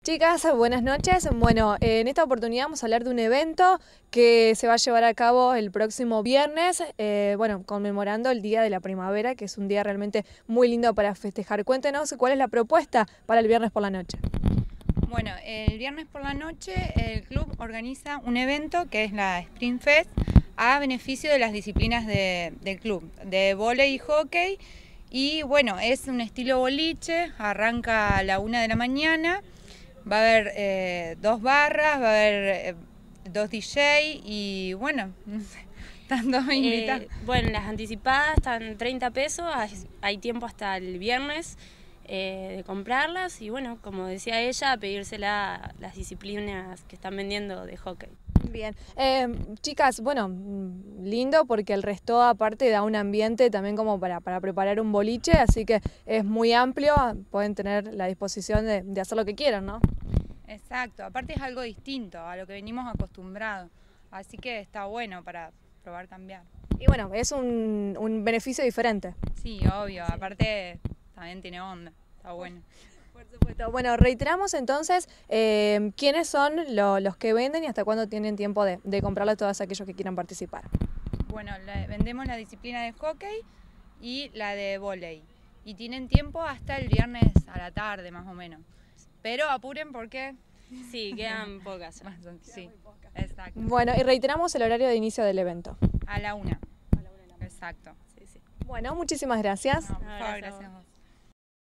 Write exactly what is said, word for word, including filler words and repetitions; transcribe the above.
Chicas, buenas noches. Bueno, en esta oportunidad vamos a hablar de un evento que se va a llevar a cabo el próximo viernes, eh, bueno, conmemorando el Día de la Primavera, que es un día realmente muy lindo para festejar. Cuéntenos cuál es la propuesta para el viernes por la noche. Bueno, el viernes por la noche el club organiza un evento que es la Sprint Fest a beneficio de las disciplinas de, del club, de vóley y hockey. Y bueno, es un estilo boliche, arranca a la una de la mañana. Va a haber eh, dos barras, va a haber eh, dos D J y bueno, no sé, están todos invitados. Eh, bueno, las anticipadas están treinta pesos, hay tiempo hasta el viernes eh, de comprarlas y bueno, como decía ella, pedírsela a las disciplinas que están vendiendo de hockey. Bien, eh, chicas, bueno, lindo porque el resto aparte da un ambiente también como para, para preparar un boliche, así que es muy amplio, pueden tener la disposición de, de hacer lo que quieran, ¿no? Exacto, aparte es algo distinto a lo que venimos acostumbrados, así que está bueno para probar cambiar. Y bueno, es un, un beneficio diferente. Sí, obvio, sí. Aparte también tiene onda, está bueno. Por supuesto. Bueno, reiteramos entonces eh, quiénes son lo, los que venden y hasta cuándo tienen tiempo de, de comprarlo a todos aquellos que quieran participar. Bueno, la, vendemos la disciplina de hockey y la de vóley y tienen tiempo hasta el viernes a la tarde más o menos, pero apuren porque... Sí, quedan pocas. Sí, exacto. Bueno, y reiteramos el horario de inicio del evento. A la una. A la una. Exacto. Sí, sí. Bueno, muchísimas gracias. No, por favor, gracias a vos.